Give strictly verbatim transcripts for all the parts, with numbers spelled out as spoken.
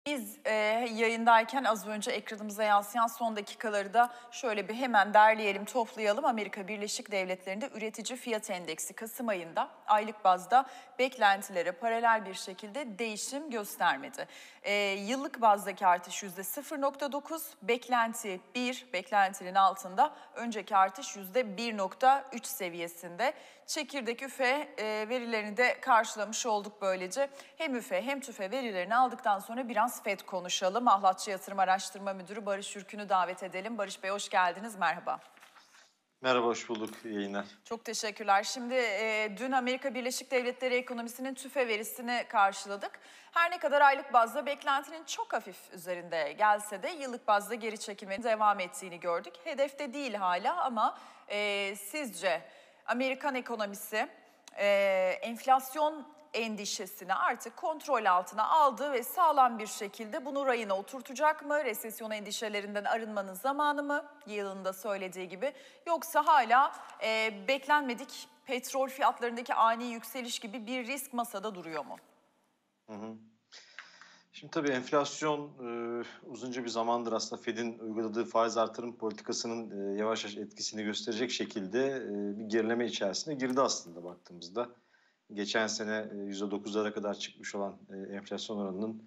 Biz e, yayındayken az önce ekranımıza yansıyan son dakikaları da şöyle bir hemen derleyelim, toplayalım. Amerika Birleşik Devletleri'nde üretici fiyat endeksi Kasım ayında aylık bazda beklentilere paralel bir şekilde değişim göstermedi. E, yıllık bazdaki artış yüzde sıfır nokta dokuz, beklenti bir, beklentinin altında, önceki artış yüzde bir nokta üç seviyesinde. Çekirdek üfe e, verilerini de karşılamış olduk böylece. Hem üfe hem tüfe verilerini aldıktan sonra biraz FED konuşalım. Ahlatçı Yatırım Araştırma Müdürü Barış Ürkün'ü davet edelim. Barış Bey, hoş geldiniz, merhaba. Merhaba, hoş bulduk. İyi yayınlar. Çok teşekkürler. Şimdi e, dün Amerika Birleşik Devletleri ekonomisinin tüfe verisini karşıladık. Her ne kadar aylık bazda beklentinin çok hafif üzerinde gelse de yıllık bazda geri çekilmenin devam ettiğini gördük. Hedefte değil hala ama e, sizce Amerikan ekonomisi e, enflasyon endişesini artık kontrol altına aldı ve sağlam bir şekilde bunu rayına oturtacak mı? Resesyon endişelerinden arınmanın zamanı mı? Yılında söylediği gibi. Yoksa hala e, beklenmedik petrol fiyatlarındaki ani yükseliş gibi bir risk masada duruyor mu? Hı hı. Şimdi tabii enflasyon e, uzunca bir zamandır aslında Fed'in uyguladığı faiz artırım politikasının e, yavaş yavaş etkisini gösterecek şekilde e, bir gerileme içerisine girdi aslında baktığımızda. Geçen sene e, yüzde dokuzlara kadar çıkmış olan e, enflasyon oranının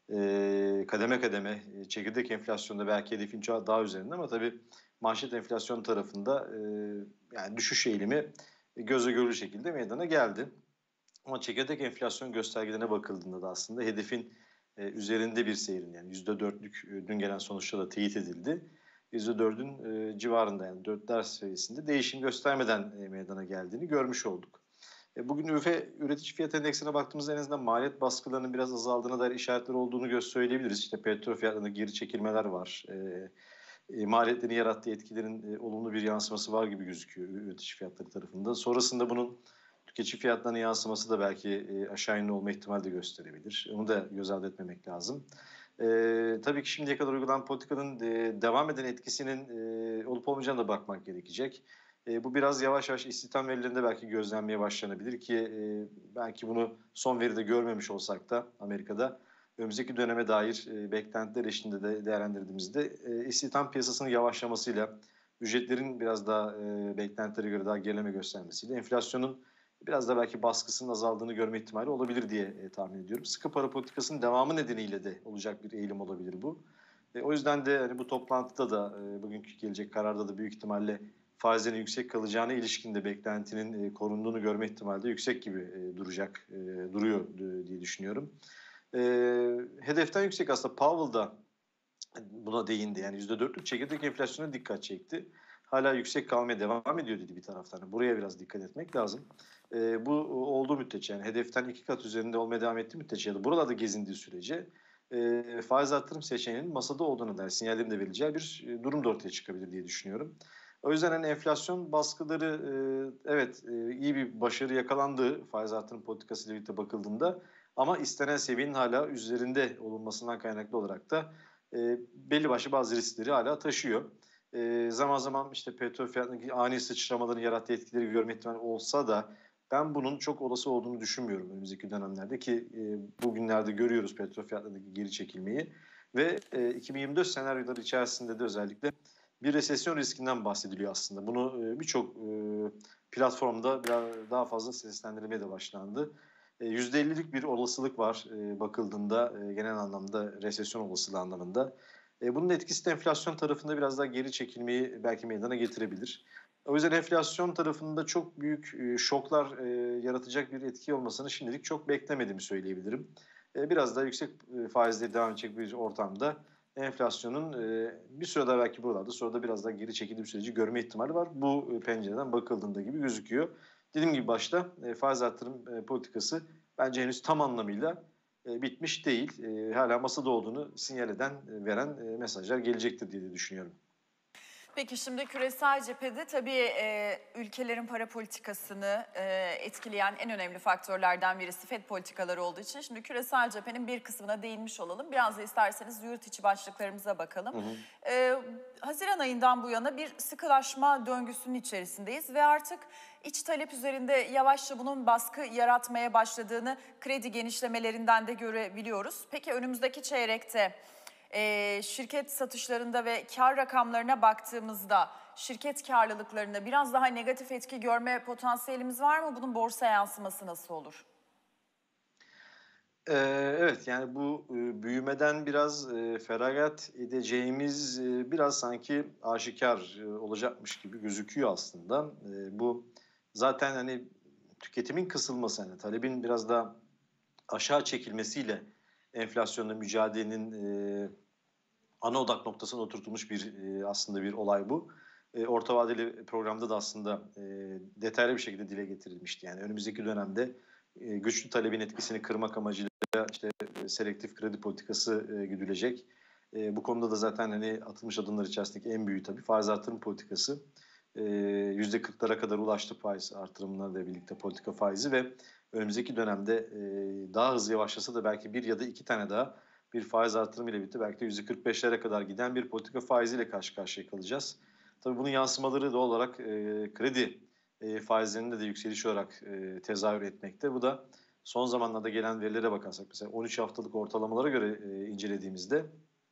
e, kademe kademe e, çekirdek enflasyonda belki hedefin çok daha üzerinde ama tabii manşet enflasyon tarafında e, yani düşüş eğilimi göze görülür şekilde meydana geldi. Ama çekirdek enflasyon göstergelerine bakıldığında da aslında hedefin e, üzerinde bir seyrin, yani yüzde dörtlük e, dün gelen sonuçta da teyit edildi. yüzde dördün e, civarında, yani dörtler seviyesinde değişim göstermeden e, meydana geldiğini görmüş olduk. E, bugün üfe üretici fiyat endeksine baktığımızda en azından maliyet baskılarının biraz azaldığına dair işaretler olduğunu gö- söyleyebiliriz. İşte petrol fiyatlarında geri çekilmeler var. E, e, maliyetlerin yarattığı etkilerin e, olumlu bir yansıması var gibi gözüküyor üretici fiyatları tarafında. Sonrasında bunun tüketici fiyatlarına yansıması da belki e, aşağı yönlü olma ihtimali de gösterebilir. Onu da göz ardı etmemek lazım. E, tabii ki şimdiye kadar uygulanan politikanın e, devam eden etkisinin e, olup olmayacağına da bakmak gerekecek. E, bu biraz yavaş yavaş istihdam verilerinde belki gözlenmeye başlanabilir ki e, belki bunu son veride görmemiş olsak da Amerika'da önümüzdeki döneme dair e, beklentiler eşliğinde de değerlendirdiğimizde e, istihdam piyasasının yavaşlamasıyla, ücretlerin biraz daha e, beklentilere göre daha gerileme göstermesiyle enflasyonun biraz da belki baskısının azaldığını görme ihtimali olabilir diye e, tahmin ediyorum. Sıkı para politikasının devamı nedeniyle de olacak bir eğilim olabilir bu. E, o yüzden de hani bu toplantıda da e, bugünkü gelecek kararda da büyük ihtimalle faizlerin yüksek kalacağına ilişkin de beklentinin e, korunduğunu görme ihtimali de yüksek gibi e, duracak, e, duruyor e, diye düşünüyorum. E, hedeften yüksek aslında Powell da buna değindi. Yani yüzde dörtlük çekirdek enflasyona dikkat çekti. Hala yüksek kalmaya devam ediyor dedi bir taraftan. Buraya biraz dikkat etmek lazım. E, bu olduğu müddetçe, yani hedeften iki kat üzerinde olmaya devam ettiği müddetçe ya da buralarda gezindiği sürece e, faiz artırım seçeneğinin masada olduğunu dair sinyallerin de verileceği bir e, durum da ortaya çıkabilir diye düşünüyorum. O yüzden hani enflasyon baskıları e, evet e, iyi bir başarı yakalandı faiz artırım politikası ile birlikte bakıldığında, ama istenen seviyenin hala üzerinde olunmasından kaynaklı olarak da e, belli başlı bazı riskleri hala taşıyor. E, zaman zaman işte petrol fiyatındaki ani sıçramaların yarattığı etkileri görme ihtimali olsa da ben bunun çok olası olduğunu düşünmüyorum önümüzdeki dönemlerde ki e, bugünlerde görüyoruz petrol fiyatlarındaki geri çekilmeyi ve e, iki bin yirmi dört senaryoları içerisinde de özellikle bir resesyon riskinden bahsediliyor aslında. Bunu e, birçok e, platformda biraz daha fazla seslendirmeye de başlandı. E, yüzde ellilik bir olasılık var e, bakıldığında e, genel anlamda resesyon olasılığı anlamında. E, bunun etkisi de enflasyon tarafında biraz daha geri çekilmeyi belki meydana getirebilir. O yüzden enflasyon tarafında çok büyük e, şoklar e, yaratacak bir etki olmasını şimdilik çok beklemediğimi söyleyebilirim. E, biraz daha yüksek e, faizle devam edecek bir ortamda enflasyonun e, bir süre daha belki buralarda, sonra da biraz daha geri çekildiği bir süreci görme ihtimali var. Bu e, pencereden bakıldığında gibi gözüküyor. Dediğim gibi başta e, faiz artırım e, politikası bence henüz tam anlamıyla e, bitmiş değil. E, hala masada olduğunu sinyal eden, e, veren e, mesajlar gelecektir diye de düşünüyorum. Peki şimdi küresel cephede tabii e, ülkelerin para politikasını e, etkileyen en önemli faktörlerden birisi Fed politikaları olduğu için şimdi küresel cephenin bir kısmına değinmiş olalım. Biraz da isterseniz yurt içi başlıklarımıza bakalım. Hı hı. E, Haziran ayından bu yana bir sıkılaşma döngüsünün içerisindeyiz ve artık iç talep üzerinde yavaşça bunun baskı yaratmaya başladığını kredi genişlemelerinden de görebiliyoruz. Peki önümüzdeki çeyrekte e, şirket satışlarında ve kar rakamlarına baktığımızda şirket karlılıklarında biraz daha negatif etki görme potansiyelimiz var mı? Bunun borsa yansıması nasıl olur? Ee, evet, yani bu e, büyümeden biraz e, feragat edeceğimiz e, biraz sanki aşikar e, olacakmış gibi gözüküyor aslında. E, bu zaten hani tüketimin kısılması, hani talebin biraz daha aşağı çekilmesiyle enflasyonla mücadelenin e, ana odak noktasına oturtulmuş bir e, aslında bir olay bu. E, orta vadeli programda da aslında e, detaylı bir şekilde dile getirilmişti. Yani önümüzdeki dönemde e, güçlü talebin etkisini kırmak amacıyla işte e, selektif kredi politikası e, güdülecek. E, bu konuda da zaten hani atılmış adımlar içerisindeki en büyüğü tabii faiz artırım politikası. E, yüzde kırklara kadar ulaştı faiz artırımlarıyla birlikte politika faizi ve önümüzdeki dönemde e, daha hızlı yavaşlasa da belki bir ya da iki tane daha bir faiz artırımı ile birlikte belki de yüzde kırk beşlere kadar giden bir politika faiziyle karşı karşıya kalacağız. Tabii bunun yansımaları doğal olarak e, kredi e, faizlerinde de yükseliş olarak e, tezahür etmekte. Bu da son zamanlarda gelen verilere bakarsak mesela on üç haftalık ortalamalara göre e, incelediğimizde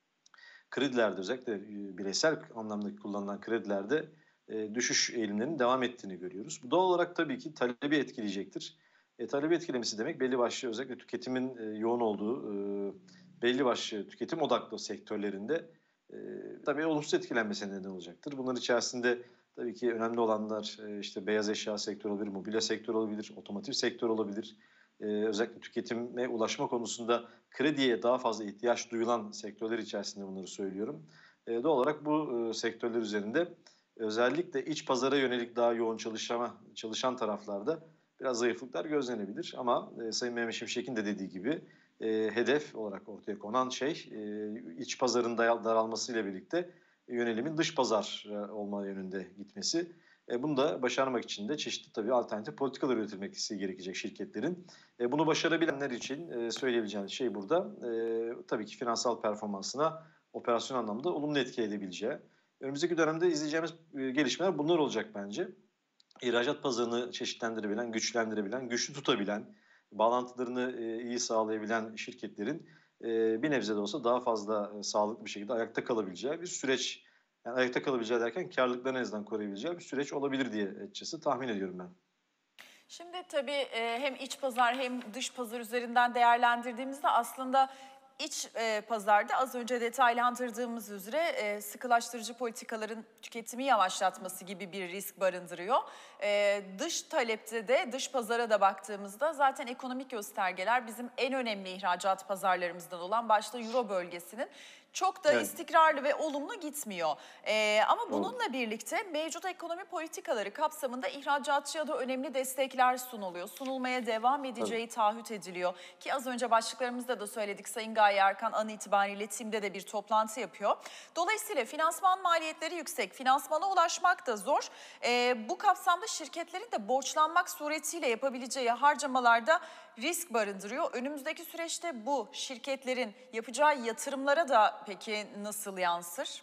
kredilerde özellikle e, bireysel anlamda kullanılan kredilerde e, düşüş eğilimlerinin devam ettiğini görüyoruz. Bu doğal olarak tabii ki talebi etkileyecektir. E, talebi etkilemesi demek belli başlı özellikle tüketimin e, yoğun olduğu e, belli başlı tüketim odaklı sektörlerinde e, tabii olumsuz etkilenmesine neden olacaktır. Bunların içerisinde tabii ki önemli olanlar e, işte beyaz eşya sektörü olabilir, mobilya sektörü olabilir, otomotiv sektörü olabilir. E, özellikle tüketime ulaşma konusunda krediye daha fazla ihtiyaç duyulan sektörler içerisinde bunları söylüyorum. E, doğal olarak bu e, sektörler üzerinde özellikle iç pazara yönelik daha yoğun çalışama, çalışan taraflarda biraz zayıflıklar gözlenebilir. Ama e, Sayın Mehmet Şimşek'in de dediği gibi e, hedef olarak ortaya konan şey e, iç pazarın daralmasıyla birlikte yönelimin dış pazar e, olma yönünde gitmesi. E, bunu da başarmak için de çeşitli tabii alternatif politikalar üretilmesi gerekecek şirketlerin. E, bunu başarabilenler için e, söyleyebileceğim şey burada e, tabii ki finansal performansına operasyon anlamda olumlu etki edebileceği. Önümüzdeki dönemde izleyeceğimiz e, gelişmeler bunlar olacak bence. İhracat pazarını çeşitlendirebilen, güçlendirebilen, güçlü tutabilen, bağlantılarını e, iyi sağlayabilen şirketlerin e, bir nebze de olsa daha fazla e, sağlıklı bir şekilde ayakta kalabileceği bir süreç, yani ayakta kalabileceği derken karlılıklarını en azından koruyabileceği bir süreç olabilir diye açıkçası tahmin ediyorum ben. Şimdi tabii e, hem iç pazar hem dış pazar üzerinden değerlendirdiğimizde aslında iç e, pazarda az önce detaylandırdığımız üzere e, sıkılaştırıcı politikaların tüketimi yavaşlatması gibi bir risk barındırıyor. E, dış talepte de dış pazara da baktığımızda zaten ekonomik göstergeler bizim en önemli ihracat pazarlarımızdan olan başta Euro bölgesinin çok da Evet, istikrarlı ve olumlu gitmiyor. Ee, ama doğru. bununla birlikte mevcut ekonomi politikaları kapsamında ihracatçıya da önemli destekler sunuluyor. Sunulmaya devam Tabii. edeceği taahhüt ediliyor. Ki az önce başlıklarımızda da söyledik, Sayın Gaye Erkan an itibariyle TİM'de de bir toplantı yapıyor. Dolayısıyla finansman maliyetleri yüksek, finansmana ulaşmak da zor. Ee, bu kapsamda şirketlerin de borçlanmak suretiyle yapabileceği harcamalarda risk barındırıyor. Önümüzdeki süreçte bu şirketlerin yapacağı yatırımlara da peki nasıl yansır?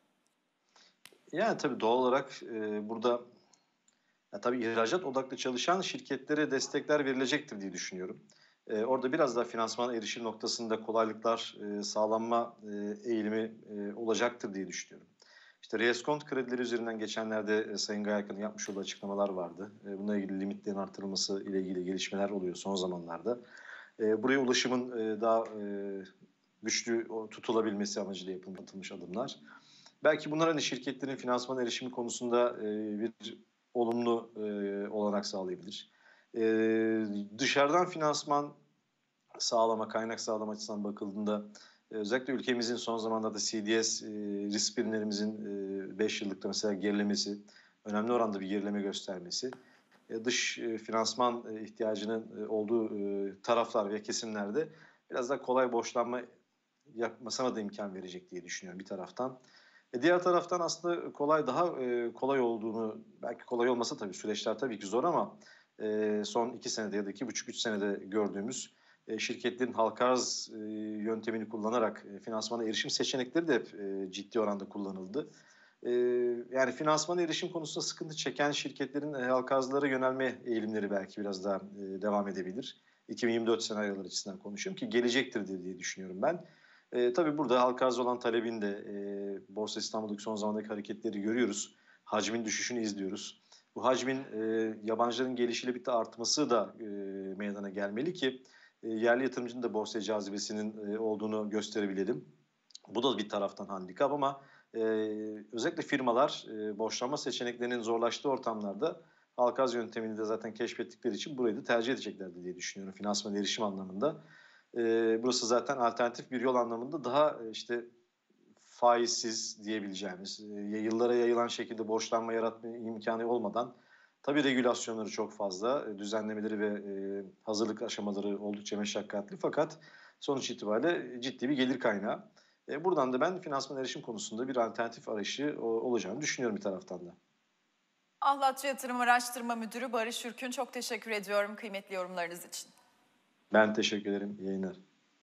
Yani tabii doğal olarak e, burada ya tabii ihracat odaklı çalışan şirketlere destekler verilecektir diye düşünüyorum. E, orada biraz daha finansman erişim noktasında kolaylıklar e, sağlanma e, eğilimi e, olacaktır diye düşünüyorum. İşte reskont kredileri üzerinden geçenlerde e, Sayın Gayak'ın yapmış olduğu açıklamalar vardı. E, bununla ilgili limitlerin artırılması ile ilgili gelişmeler oluyor son zamanlarda. E, buraya ulaşımın e, daha e, güçlü tutulabilmesi amacıyla yapılmış adımlar. Belki bunlar hani şirketlerin finansman erişimi konusunda e, bir olumlu e, olanak sağlayabilir. E, Dışarıdan finansman sağlama, kaynak sağlama açısından bakıldığında e, özellikle ülkemizin son zamanlarda C D S e, risk primlerimizin beş e, yıllıkta mesela gerilemesi, önemli oranda bir gerileme göstermesi, e, dış e, finansman e, ihtiyacının e, olduğu e, taraflar ve kesimlerde biraz daha kolay borçlanma yapmasına da imkan verecek diye düşünüyorum bir taraftan. E, diğer taraftan aslında kolay daha e, kolay olduğunu, belki kolay olmasa tabii süreçler tabii ki zor ama e, son iki senede ya da iki buçuk üç senede gördüğümüz e, şirketlerin halka arz e, yöntemini kullanarak e, finansmana erişim seçenekleri de hep e, ciddi oranda kullanıldı. E, Yani finansmana erişim konusunda sıkıntı çeken şirketlerin e, halka arzlara yönelme eğilimleri belki biraz daha e, devam edebilir. iki bin yirmi dört senaryolar açısından konuşuyorum ki gelecektir diye diye düşünüyorum ben. E, tabii burada halka arz olan talebin de e, Borsa İstanbul'daki son zamandaki hareketleri görüyoruz. Hacmin düşüşünü izliyoruz. Bu hacmin e, yabancıların gelişiyle birlikte artması da e, meydana gelmeli ki e, yerli yatırımcının da borsaya cazibesinin e, olduğunu gösterebilelim. Bu da bir taraftan handikap ama e, özellikle firmalar e, borçlanma seçeneklerinin zorlaştığı ortamlarda halka arz yöntemini de zaten keşfettikleri için burayı da tercih edeceklerdir diye düşünüyorum finansman erişim anlamında. E, Burası zaten alternatif bir yol anlamında daha e, işte faizsiz diyebileceğimiz, e, yıllara yayılan şekilde borçlanma yaratma imkanı olmadan, tabii regülasyonları çok fazla, e, düzenlemeleri ve e, hazırlık aşamaları oldukça meşakkatli fakat sonuç itibariyle ciddi bir gelir kaynağı. E, buradan da ben finansman erişim konusunda bir alternatif arayışı o, olacağını düşünüyorum bir taraftan da. Ahlatçı Yatırım Araştırma Müdürü Barış Ürkün, çok teşekkür ediyorum kıymetli yorumlarınız için. Ben teşekkür ederim. İyi yayınlar.